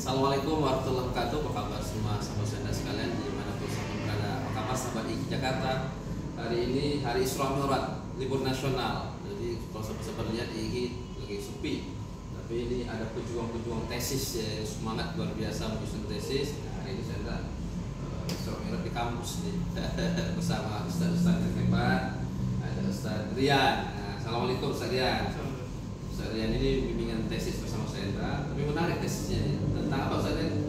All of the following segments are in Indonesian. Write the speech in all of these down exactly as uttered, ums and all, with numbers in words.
Assalamualaikum warahmatullahi wabarakatuh. Apa kabar semua sahabat-sahabat sekalian dimanapun sahabat berada? Apa kabar sahabat I K I Jakarta? Hari ini hari Isra Mi'raj, libur nasional. Jadi kalau sahabat-sahabat lihat I K I lagi sepi. Tapi ini ada pejuang-pejuang tesis ya, semangat luar biasa menyusun tesis. Nah, hari ini saya ada uh, Isra Mi'raj di kampus nih bersama Ustaz-Ustaz yang hebat. Ada Ustaz Rian. Nah, Assalamualaikum Ustaz Rian. Ustaz Rian ini bimbingan tesis bersama Sendra, tapi menarik tesisnya ya. Tentang apa Ustaz Rian?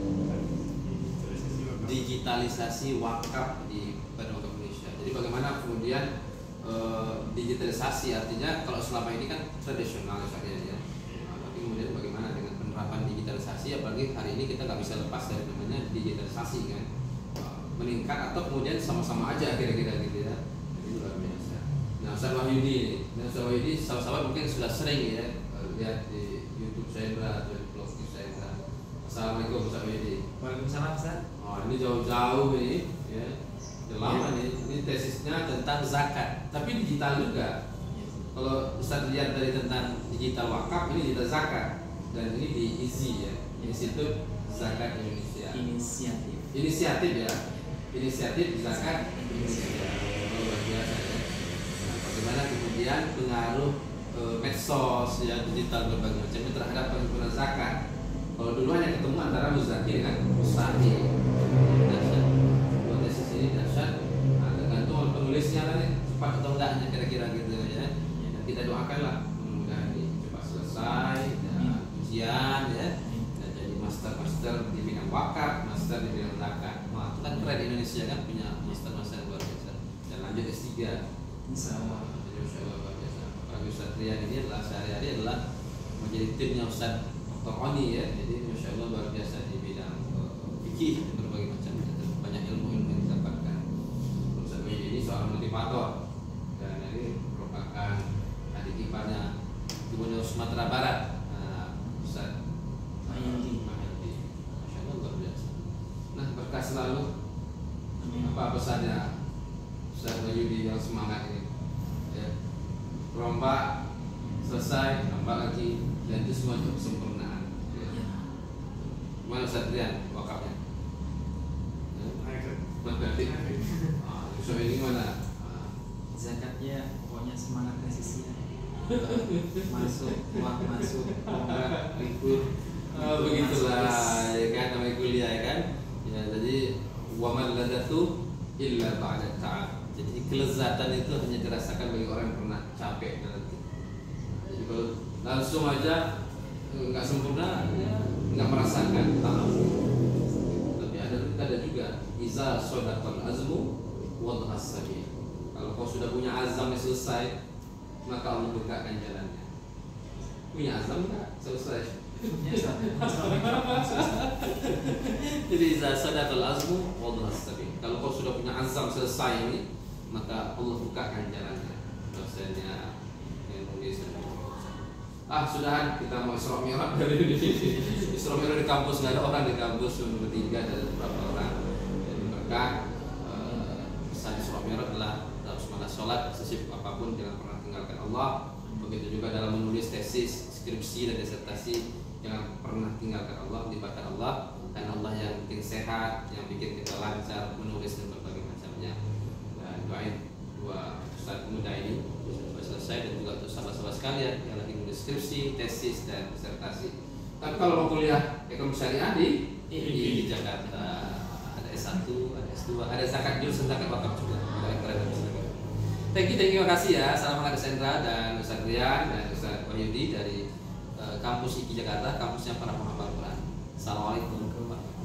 Digitalisasi wakaf di Badan Wakaf Indonesia. Jadi bagaimana kemudian e, digitalisasi, artinya kalau selama ini kan tradisional Ustaz Rian ya. Nah, tapi kemudian bagaimana dengan penerapan digitalisasi, apalagi hari ini kita nggak bisa lepas dari namanya digitalisasi kan. Meningkat atau kemudian sama-sama aja kira-kira gitu ya. Ini luar biasa. Nah, Ustaz Wahyudi, nah, Ustaz Wahyudi sahabat-sahabat mungkin sudah sering ya lihat di YouTube Sendra atau di blog Sendra. Assalamualaikum Ustaz Wahyudi. Waalaikumsalam Ustaz. Oh, ini jauh-jauh ini ya. Sudah lama Ya. nih. Ini tesisnya tentang zakat, tapi digital juga. Ya. Kalau Ustaz lihat dari tentang digital wakaf, ini digital zakat dan ini di I Z I ya, Institut Zakat Indonesia. Inisiatif. Inisiatif ya. Inisiatif Zakat Indonesia. Oh, luar biasa ya. Nah, bagaimana kemudian pengaruh e, medsos ya, digital berbagai macam terhadap penggunaan zakat. Kalau dulu hanya ketemu antara muzakir dengan mustahil. Dahsyat. Buat tesis ini dahsyat. Nah, tergantung penulisnya kan cepat atau enggaknya kira-kira gitu ya. Dan kita doakanlah mudah-mudahan ini cepat selesai dan ujian ya. Dan jadi master-master di bidang wakaf, master di bidang zakat. Wah, itu kan keren Indonesia kan punya master-master luar biasa. Dan lanjut S tiga. Insyaallah. Jadi Masya Allah luar biasa. Apalagi Ustaz Rian ini adalah sehari-hari adalah menjadi timnya Ustaz Doktor Oni ya. Jadi Masya Allah luar biasa di bidang uh, fikih dan berbagai macam ya. Banyak ilmu-ilmu yang didapatkan. Ustaz Rian ini seorang motivator dan ini merupakan adik iparnya Gubernur Sumatera Barat, uh, Ustaz Mahyudi. Mahyudi. Masya Allah luar biasa. Nah, berkah selalu. Amin. Apa pesannya Ustaz Mahyudi yang semangat ini ya, rombak selesai, rombak lagi, dan itu semua untuk kesempurnaan ya. Ya. Gimana Ustaz Rian wakafnya? Ah, Ustaz ini mana? Ah, Zakatnya pokoknya semangat tesisnya. Masuk, keluar masuk, obat, libur. oh, begitulah ya kan, namanya kuliah ya kan ya. Jadi wamal ladatu illa ba'da ta'ab. Jadi kelezatan itu hanya dirasakan bagi orang yang pernah capek nanti. Jadi kalau langsung aja nggak sempurna, ya, nggak merasakan ta'ab. Tapi ada ada juga iza sodaqal azmu wadhas sabil. Kalau kau sudah punya azam yang selesai, maka Allah bukakan jalannya. Punya azam nggak selesai? Ya, Ustaz. Jadi iza sodaqal azmu wadhas sabil. Kalau kau sudah punya azam selesai ini, maka Allah bukakan jalannya. Dosennya yang nulis ah sudahan kita mau Isra Mi'raj dari ini. Isra Mi'raj di kampus nggak ada orang di kampus, cuma bertiga ada beberapa orang. Jadi berkah eh, pesan Isra Mi'raj adalah dalam semangat sholat sesibuk apapun jangan pernah tinggalkan Allah. Begitu juga dalam menulis tesis, skripsi dan disertasi jangan pernah tinggalkan Allah, libatkan Allah. Dan Allah yang bikin sehat, yang bikin kita lancar menulis dan berbagai macamnya. Dan doain dua ustaz muda ini supaya selesai, dan juga untuk sahabat-sahabat sekalian yang lagi menulis skripsi, tesis dan disertasi. Tapi kalau mau kuliah ekonomi syariah di di Jakarta ada S satu, ada S dua, ada zakat jurusan zakat wakaf juga. Thank you, thank you, makasih ya. Salam hangat Sendra dan Ustaz Rian dan Ustaz Wahyudi dari uh, kampus I K I Jakarta, kampusnya para penghafal Quran. Assalamualaikum warahmatullahi wabarakatuh.